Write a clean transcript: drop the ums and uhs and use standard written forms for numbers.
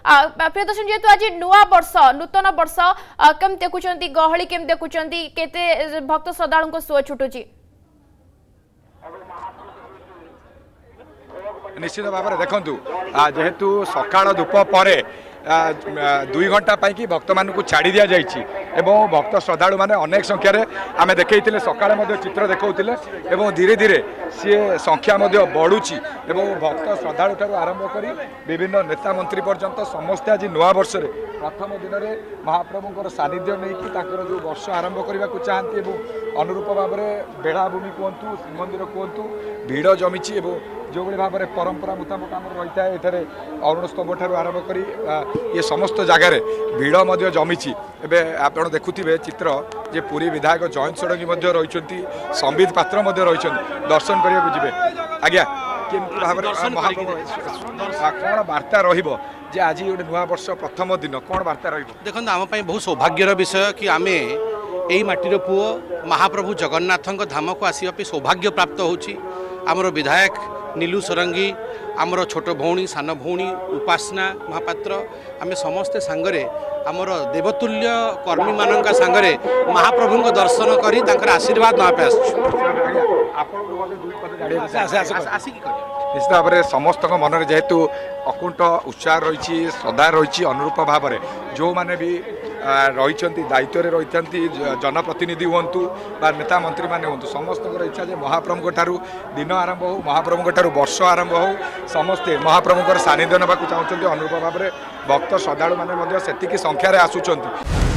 प्रियदर्शन जेहेतु आज नुआ वर्ष नूतन वर्ष केम देखुं गहली केम देखुं केते भक्त श्रद्धालु सुଅ छुटुची निश्चित भाव में देखु जेहेतु सकाळ धूप पर 2 घंटा पाई भक्त मान छाड़ी दि जाइए भक्त श्रद्धालु मैंने अनेक संख्यार आम देखते सका चित्र देखते धीरे धीरे सी संख्या बढ़ुची भक्त श्रद्धालु ठार आरंभ कर विभिन्न नेता मंत्री पर्यंत समस्ते आज नुआ वर्ष प्रथम दिन में महाप्रभुंर सानिध्य नहीं जो वर्ष आरंभ करने को चाहती अनुरूप भाव में बेलाभूमि कहतु श्रीमंदिर कहतु भिड़ जमी जो भाव में परंपरा मुताबक आम रही है ये अरुण स्तंभ ठार आरंभ कर ये समस्त जगार भिड़ जमी एवं आप देखुवे चित्र जे पुरी विधायक जयंत षडंगी रही संबित पात्र रही दर्शन करने जी आज्ञा केमती भाव कौन वार्ता रही आज गोटे नुआ वर्ष प्रथम दिन कौन वार्ता रही देखो आम बहुत सौभाग्यर विषय कि आम यही माटीर पुओ महाप्रभु जगन्नाथ धाम को आसपा सौभाग्य प्राप्त होमर विधायक नीलू षडंगी आमर छोट भौणी सान भौणी उपासना महापात्र आम समस्ते सांगरे आमर देवतुल्य कर्मी मानक सांगरे महाप्रभु को दर्शन कर आशीर्वाद नापे निश्चित भाव में समस्त मन में जेहेतु अकुंठ उत्साह रही श्रद्धा रही अनुरूप भाव में जो मैंने भी रही दायित्व रही जनप्रतिनिधि हूँ नेता मंत्री मैंने हूँ समस्त इच्छा जे महाप्रभु ठारू दिन आरंभ हो महाप्रभु ठारू वर्ष आरंभ हो समस्ते महाप्रभुर सानिध्य नाक चाहते अनुरूप भाव में भक्त श्रद्धालु मैंने से संख्यार आसुंच।